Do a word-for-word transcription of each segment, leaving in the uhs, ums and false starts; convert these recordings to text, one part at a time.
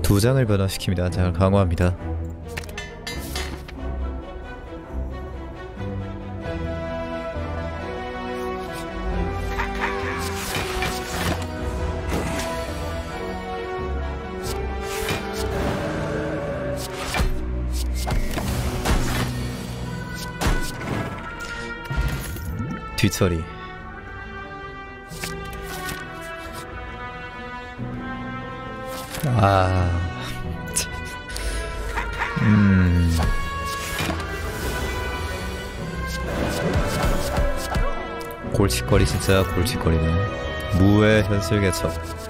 두 장을 변화시킵니다. 자, 강화합니다. 뒷처리. 아, 음, 골칫거리 진짜 골칫거리네. 무의 현실 개척.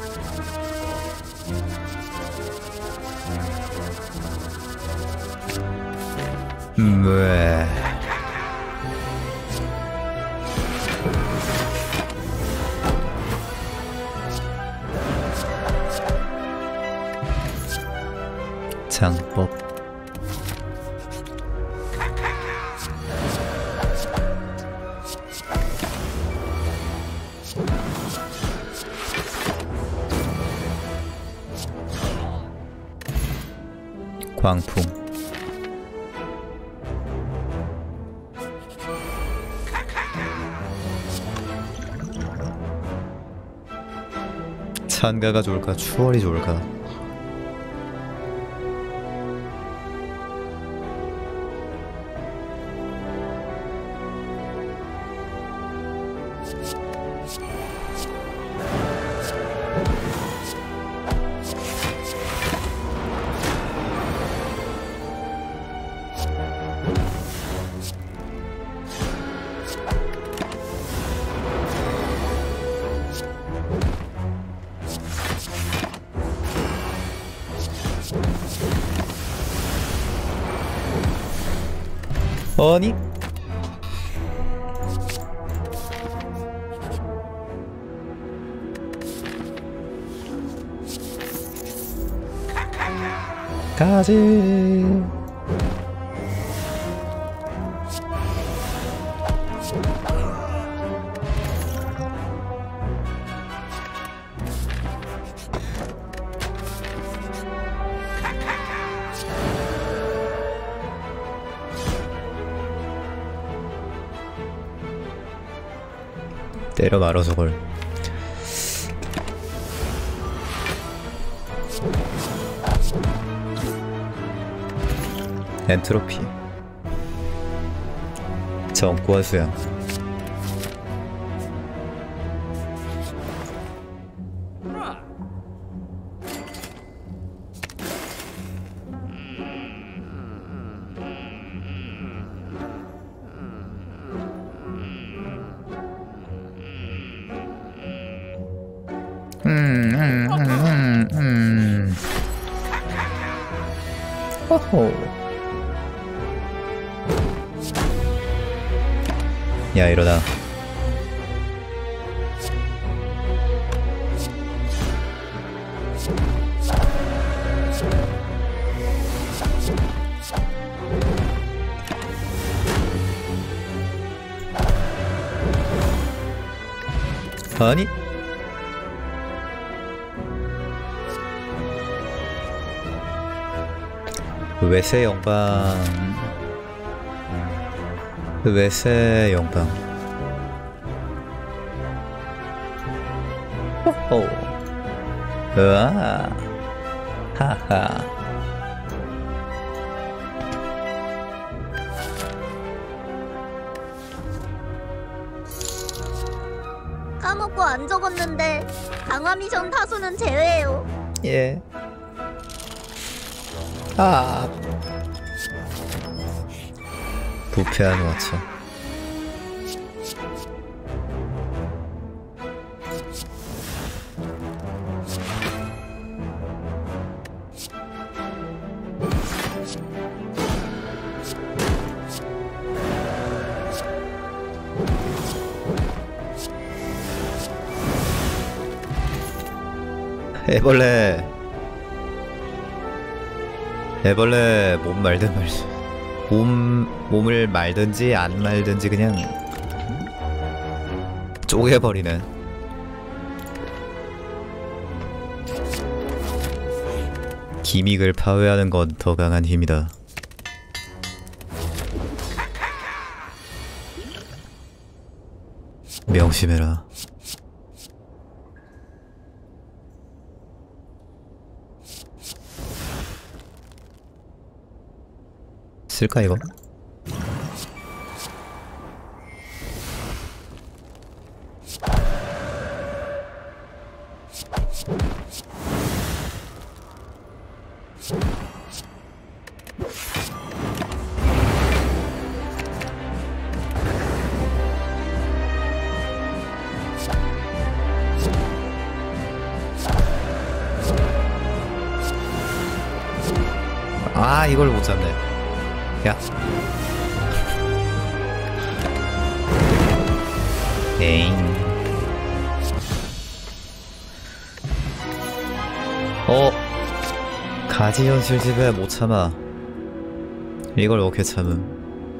무에. 장법. 광풍. 찬가가 좋을까 추월이 좋을까. 아니? 가지. 때려 말어 저걸. 엔트로피. 정권 수양. 음, 음, 음, 음, 음. 호호. 야, 이러다. 아니? 외세 영방. 외세 영방. 호호. 으아. 하하. 까먹고 안 적었는데 강화 미션 타수는 제외예요. 예. 아. 부패한 와차. 애벌레. 애벌레 몸 말든 말든 몸, 몸을 말든지 안 말든지 그냥 쪼개버리네. 기믹을 파괴하는 건 더 강한 힘이다. 명심해라. 쓸까 이거? 아, 이걸 못 잡네. 야. 에잉. 어. 가지 현실집에 못 참아. 이걸 어떻게 참음?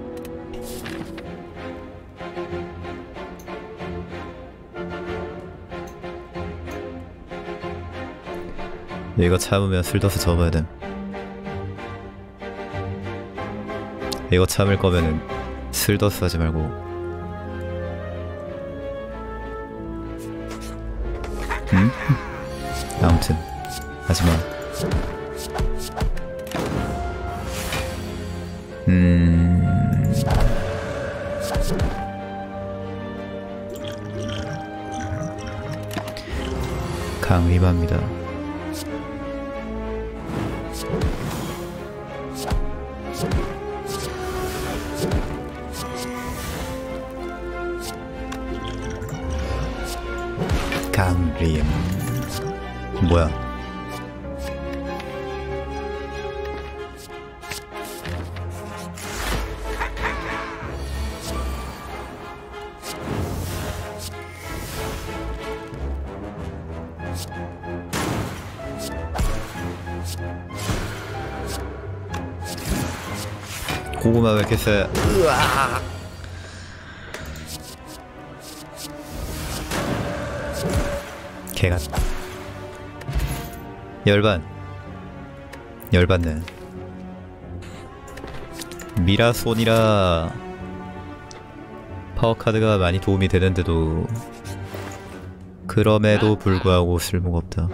이거 참으면 슬더스 접어야 됨. 이거 참을 거면은 슬더스 하지 말고 응? 아무튼 하지마. 음... 강림합니다. 강림 뭐야? 고구마 왜 이렇게 세? 으아! 개가 열반 열받네. 미라손이라 파워카드가 많이 도움이 되는데도 그럼에도 불구하고 쓸모가 없다.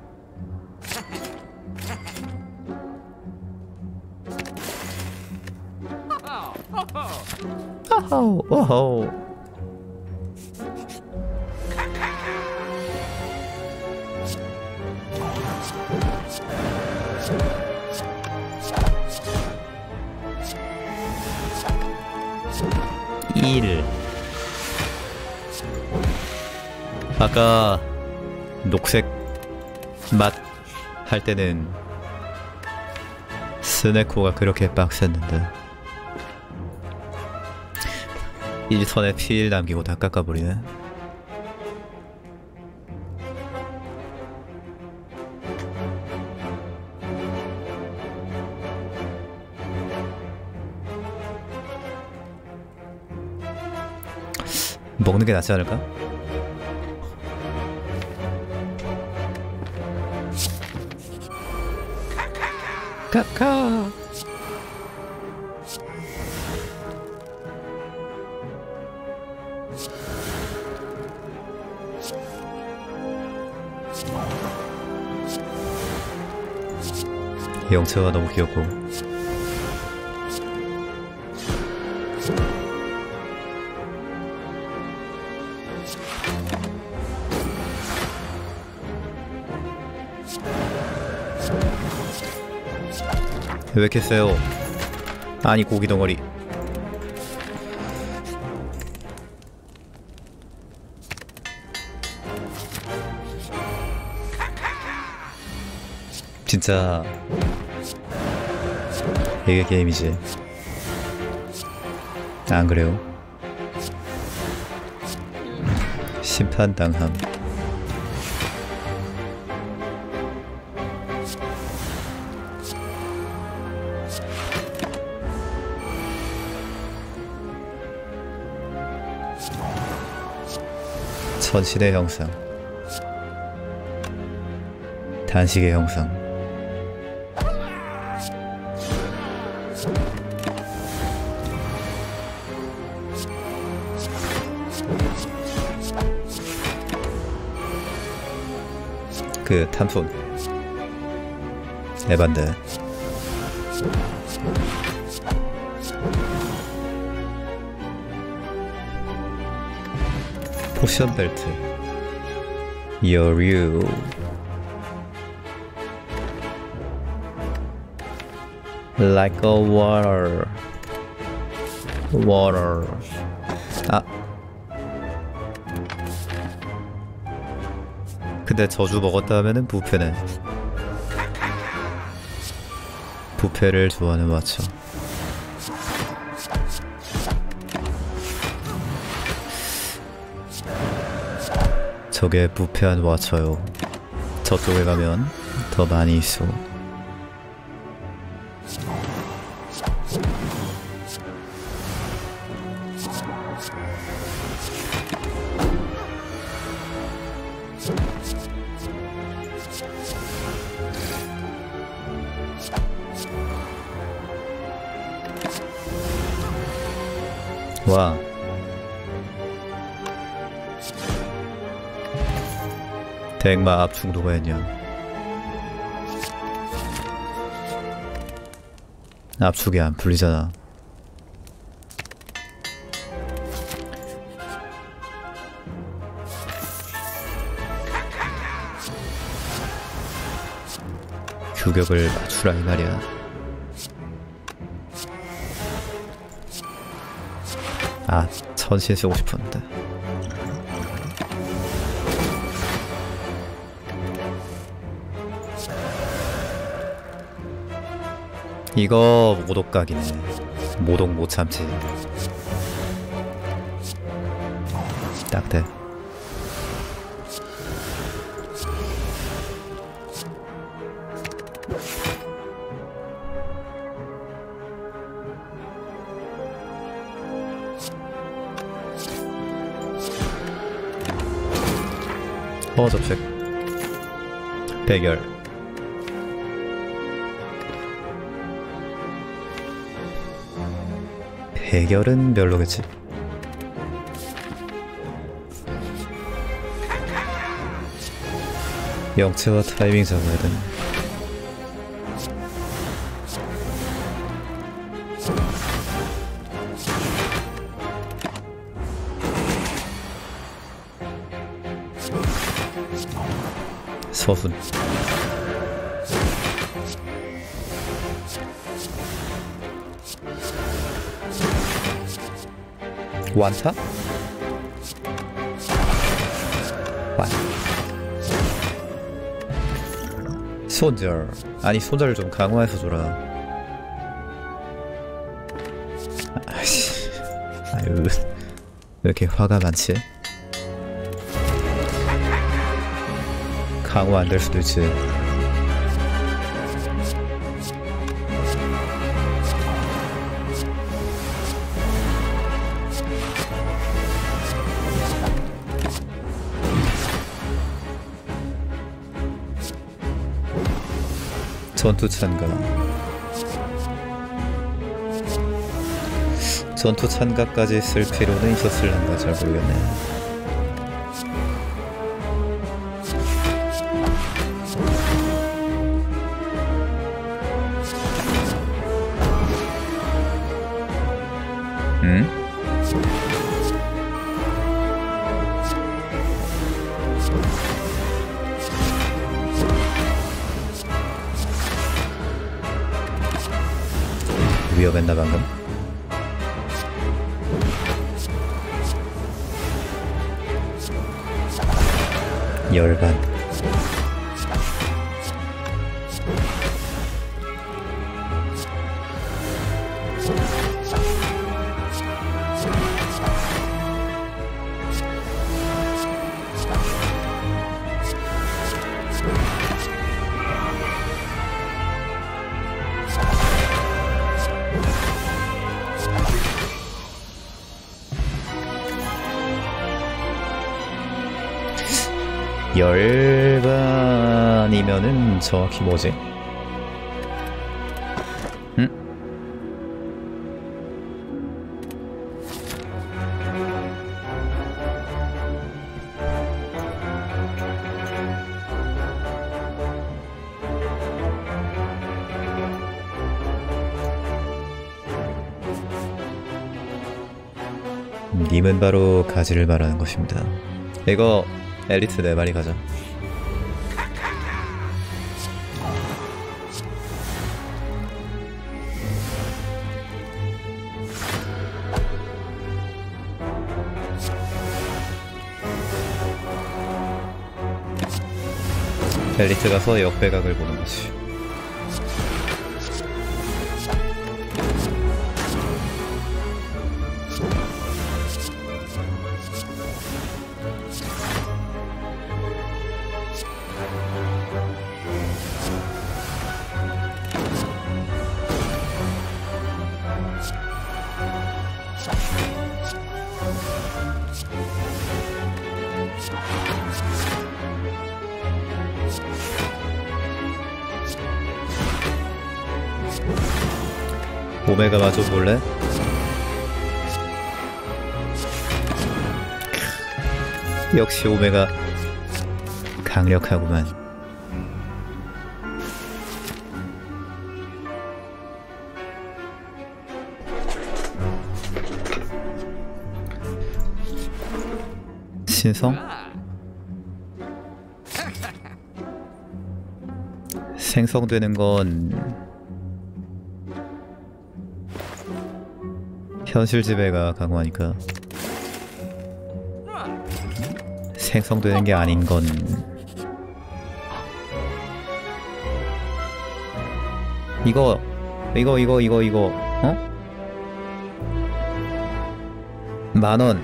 오호 오호. 일. 아까 녹색 맛 할 때는 스네코가 그렇게 빡셌는데 일선에 피일 남기고 다 깎아버리네. 먹는 게 낫지 않을까? 카카. 영체가 너무 귀엽고 왜 이렇게 세요? 아니 고기 덩어리. 진짜 이게 게임이지. 안 그래요? 심판당함. 천신의 형상, 단식의 형상. 그 탐손 에반데. 포션 벨트 여류. Like a water water. 아 근데 저주 먹었다 하면은 부패네. 부패를 좋아하는 와쳐. 저게 부패한 와쳐요. 저쪽에 가면 더 많이 있어. 와. 대행마 압축 누가 했냐. 압축이 안 풀리잖아. 규격을 맞추라 이 말이야. 아, 천신 쓰고 싶었는데. 이거 모독각이네. 모독 못 참지. 딱 돼. 어, 접촉. 대결. 대결은 별로겠지. 영체와 타이밍 잡아야 돼. 서순. 완타? 완. 손절. 아니 손절을 좀 강화해서 줘라. 아이씨. 아유, 왜 이렇게 화가 많지? 강화 안 될 수도 있지. 전투 참가. 전투 참가까지 쓸 필요는 있었을란가 잘 모르겠네. 응? 위험했나 방금? 열반. 열반이면은 정확히 뭐지? 응? 님은 바로 가지를 말하는 것입니다. 이거 엘리트 네 마리 가자. 엘리트 가서 역배각을 보는 거지. 오메가 마저 볼래? 역시 오메가 강력하구만. 신성? 생성되는 건 현실 지배가 강화하니까 생성되는 게 아닌 건 이거 이거 이거 이거 이거 어? 만원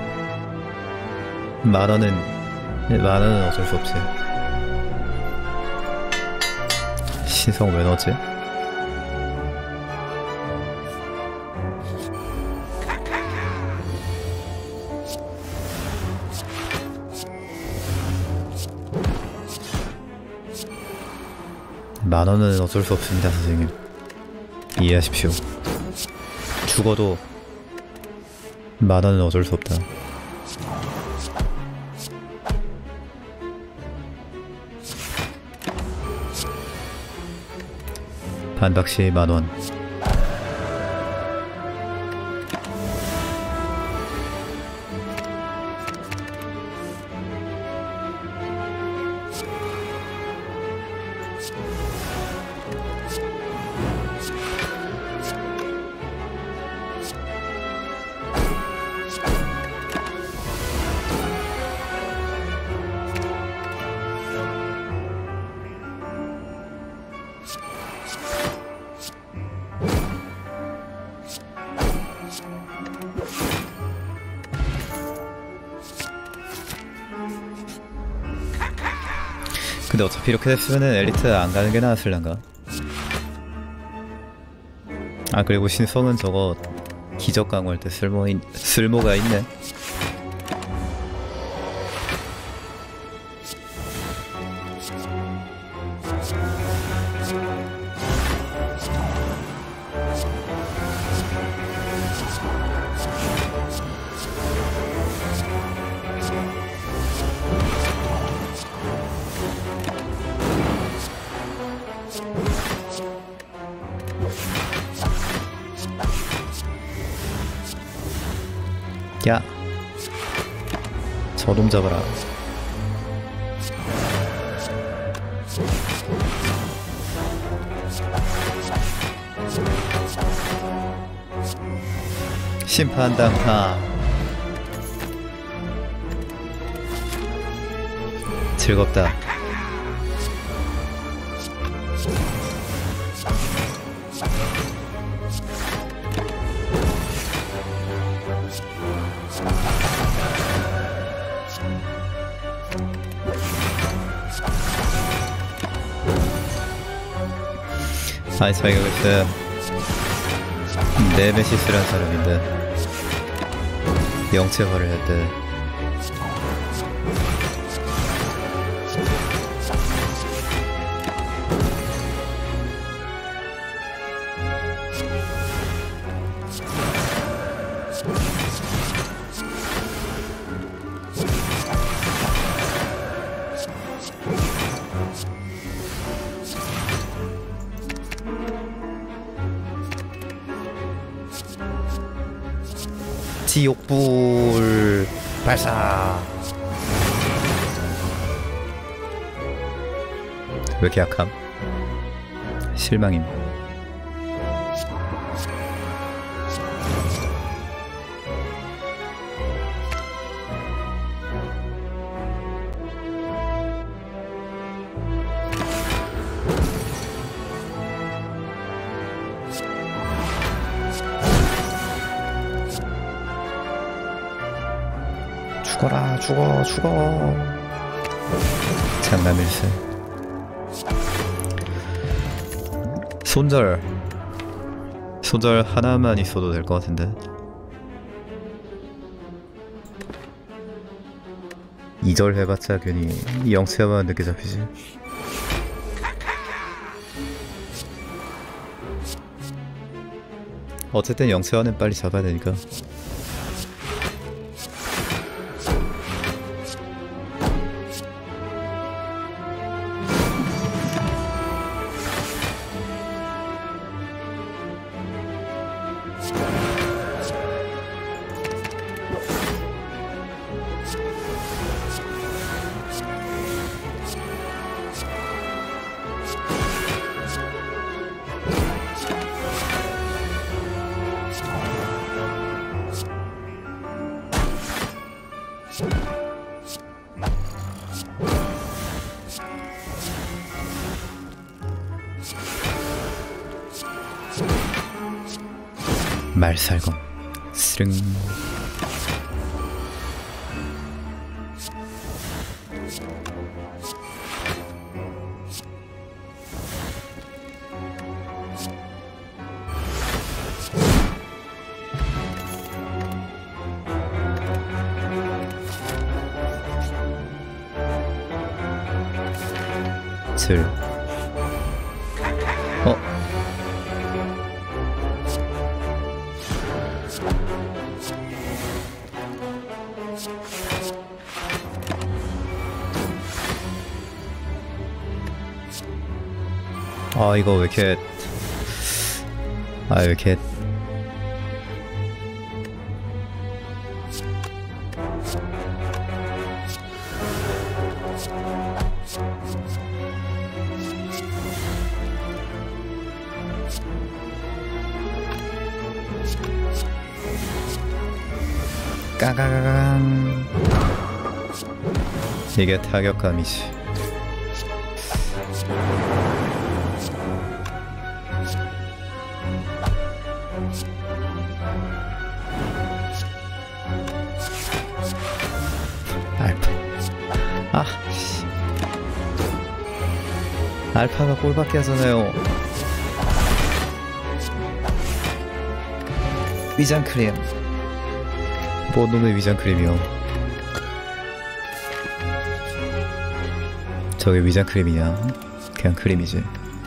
만원은 만원은 어쩔 수 없지. 신성 왜 넣었지? 만원은 어쩔 수 없습니다, 선생님. 이해하십시오. 죽어도 만원은 어쩔 수 없다. 반박시 만원. 근데 어차피 이렇게 됐으면은 엘리트 안 가는 게 나았을란가? 아 그리고 신성은 저거 기적 강화할 때 쓸모 있, 쓸모가 있네. 야! 저놈 잡아라. 심판당파. 즐겁다. 아니 자기가 그때 네메시스란 사람인데 영체화를 했대. 지옥불 발사. 왜 이렇게 약함? 실망임. 죽어라, 죽어, 죽어. 장남일세. 손절. 손절 하나만 있어도 될 것 같은데. 이 절 해봤자 괜히 영체만 늦게 잡히지. 어쨌든 영체화는 빨리 잡아야 되니까. 말살검 스릉. 슬. 어? 아 이거 왜 이렇게 아 왜 이렇게 까가가강. 이게 타격감이지. 알파. 아, 씨. 알파가 꼴밖에 하잖아요. 위장 크림. 뭔 놈의 위장 크림이요? 저게 위장 크림이냐? 그냥 크림이지.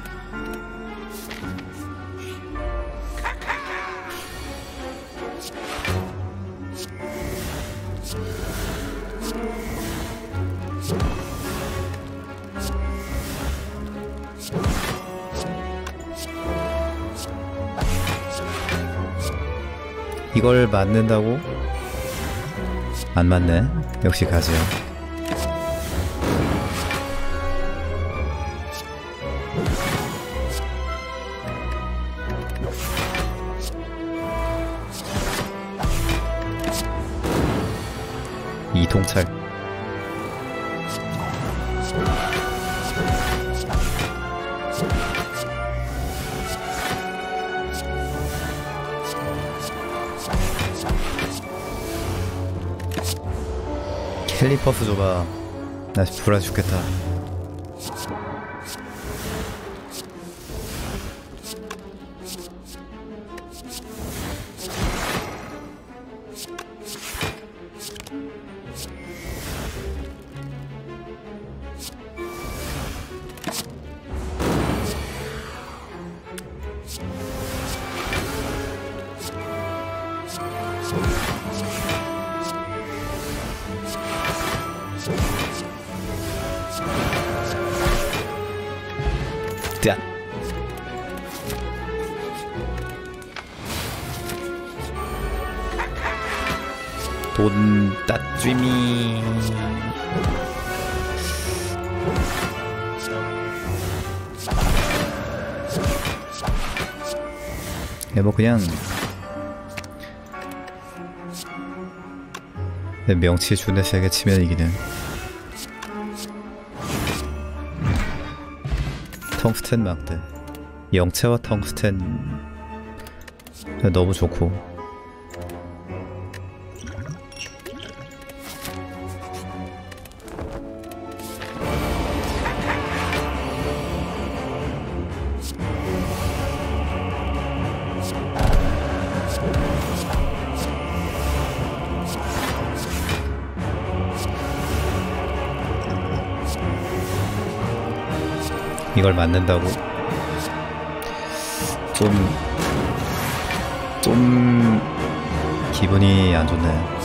이걸 맞는다고? 안 맞네. 역시 가지야. 이통찰. 캘리퍼스 줘봐. 나 불안 죽겠다. 짠. 돈 따쥐미. 예, 뭐 그냥 명치 준에 세게 치면 이기는. 텅스텐 막대. 영체와 텅스텐 너무 좋고. 이걸 맞는다고? 좀... 좀... 기분이 안 좋네.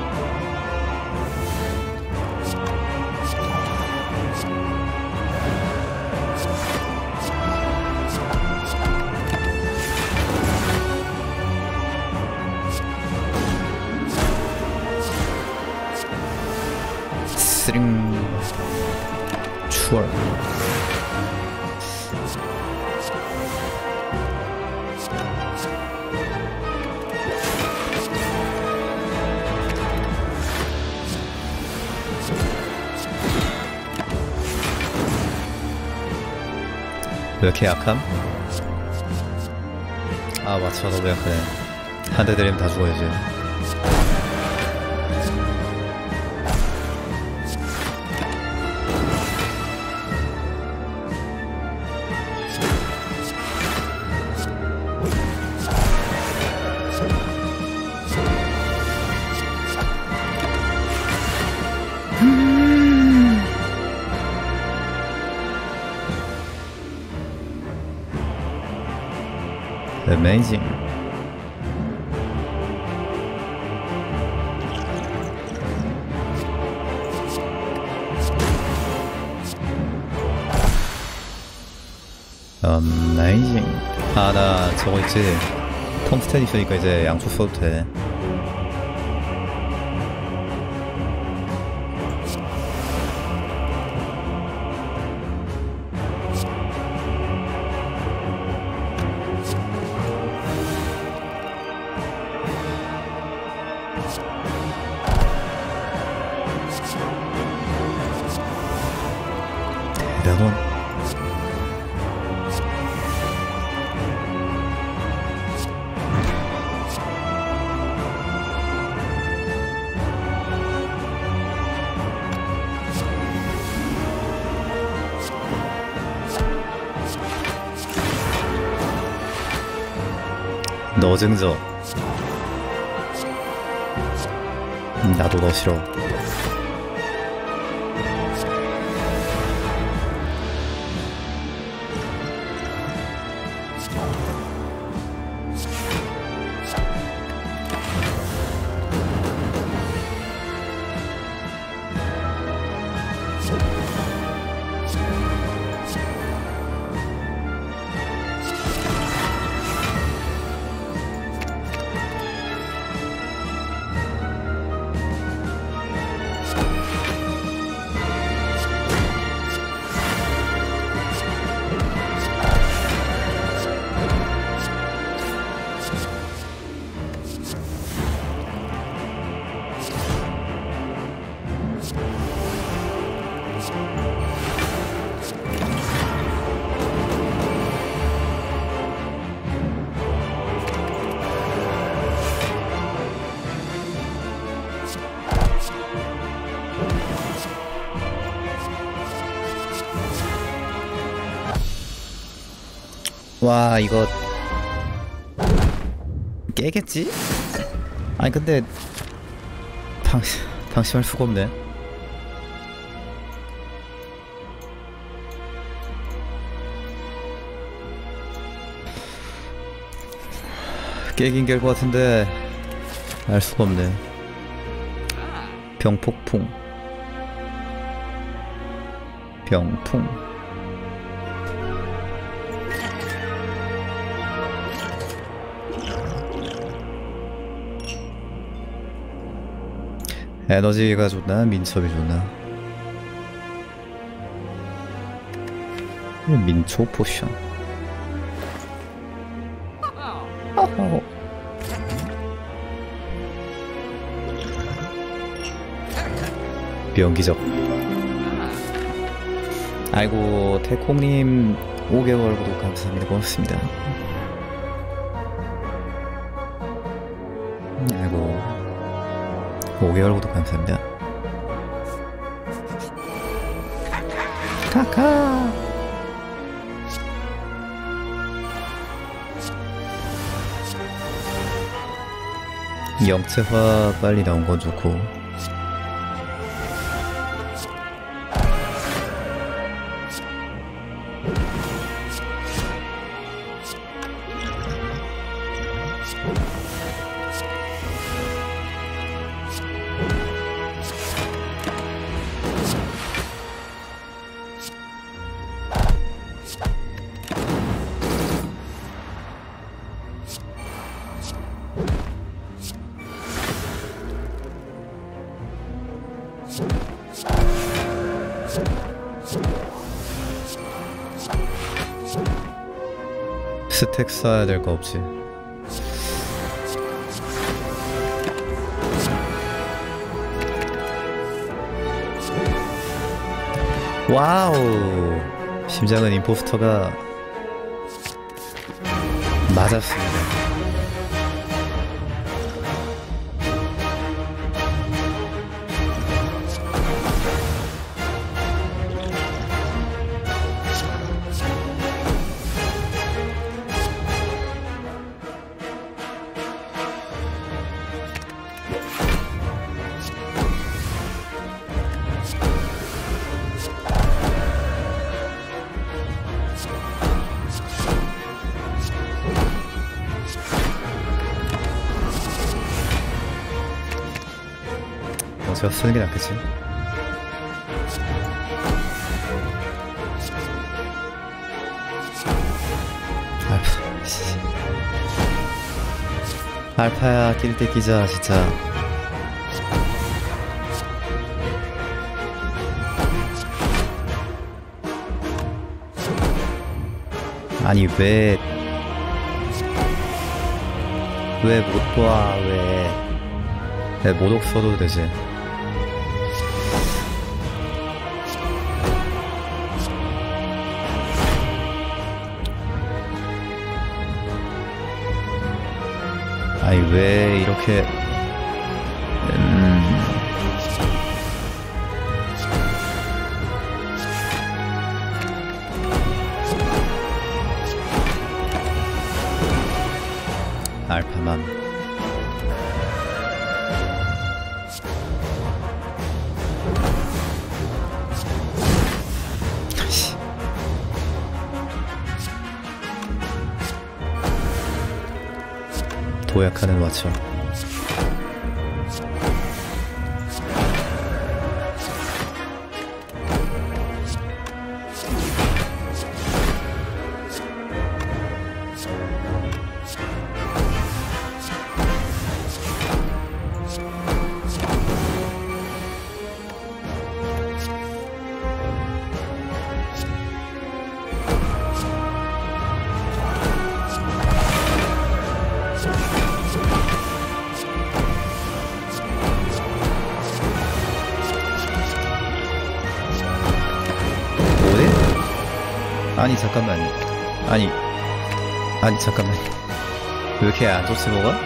스링... 추월. 왜 이렇게 약함? 아 맞춰 너무 약하네. 한 대 때리면 다 죽어야지. Amazing. Amazing. 아, 나 저거 있지. 텅스텐 있으니까 이제 양초 써도 돼. 대단원. 너 증저. 나도 너 싫어. 와 이거 깨겠지? 아니 근데 방, 방심할 수가 없네. 깨긴 깰 것 같은데 알 수가 없네. 병폭풍 병풍 에너지가 좋나 민첩이 좋나? 민초 포션. 어허. 병기적. 아이고 태콩님 오 개월 구독 감사합니다. 고맙습니다. 아이고 오 개월 구독 감사합니다. 카카. 영체화 빨리 나온 건 좋고 스택 쌓아야 될 거 없지. 와우. 심장은 임포스터가 맞았습니다. 제가 쓰는 게 낫겠지. 알파, 씨. 알파야 낄 때 끼자 진짜. 아니 왜 왜 못 봐? 왜? 내 모독 써도 되지. 아니 왜 이렇게 음... 알파만 도약하는 와쳐. 아니 잠깐만. 아니 아니 잠깐만. 왜 이렇게 안 좋지 뭐가?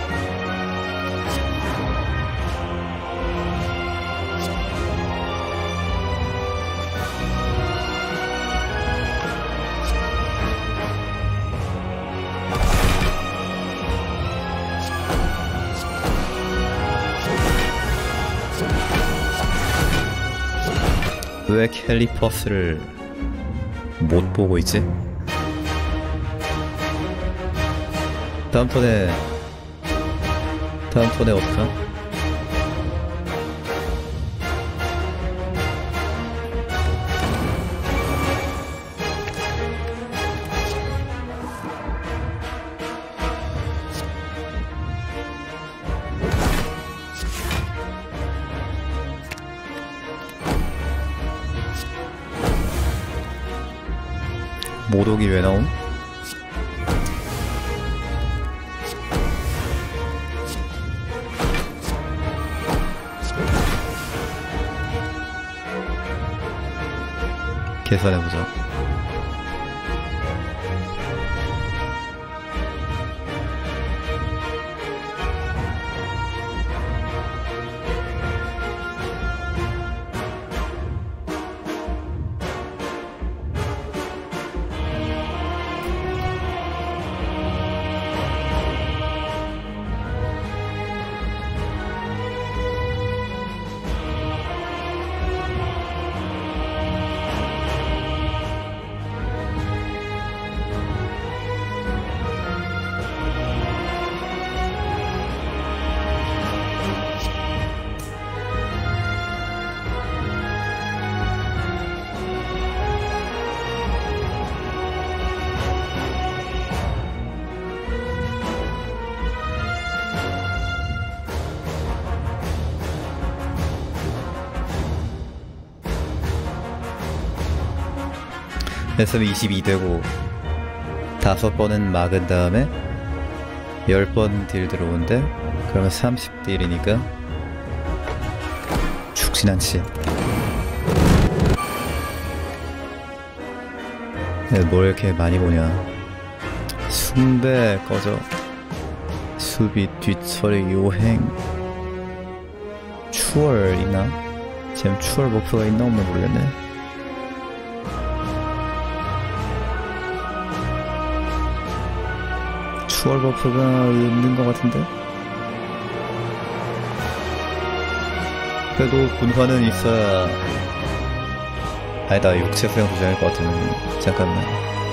왜 캘리퍼스를 못 보고 있지? 다음 턴에 다음 턴에 어떡하? 모독이 왜 나옴? 계산해보자. 했으면 이십이 되고 다섯 번은 막은 다음에 십 번 딜 들어온대. 그러면 삼십 딜이니까 죽진 않지. 뭘 이렇게 많이 보냐. 숭배 꺼져. 수비 뒷처리 요행. 추월 있나? 지금 추월 버프가 있나 없나 모르겠네. 추월 버프가 있는 것 같은데? 그래도 분화는 있어야. 아니다, 육체 수영 도전할 것 같으면. 잠깐만.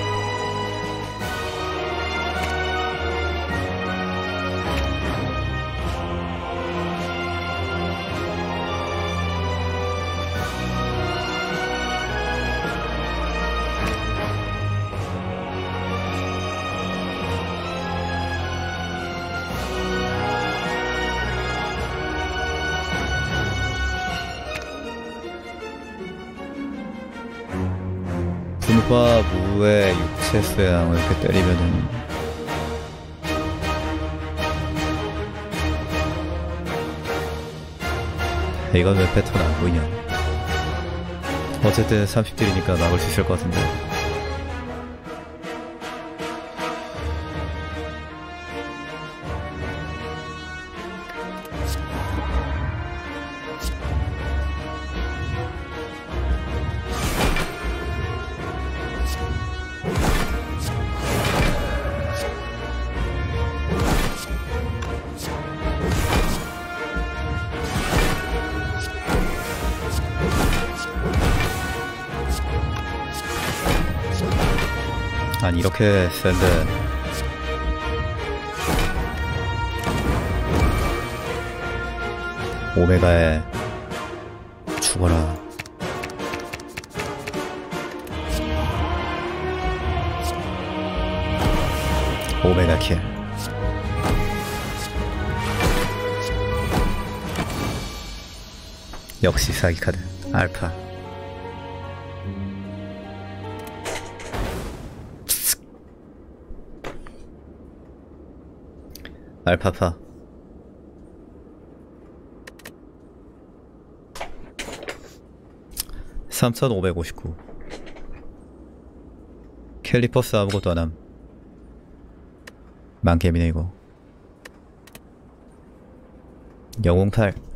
분화 무의 육체 수양을 이렇게 때리면은 이건 왜 패턴 안 보이냐. 어쨌든 삼십 딜이니까 막을 수 있을 것 같은데. 아니 이렇게 센데 오메가에 죽어라. 오메가 킬. 역시 사기 카드 알파. 알파파. 삼천오백오십구. 캘리퍼스 아무것도 안함. 망개미네 이거. 영웅팔.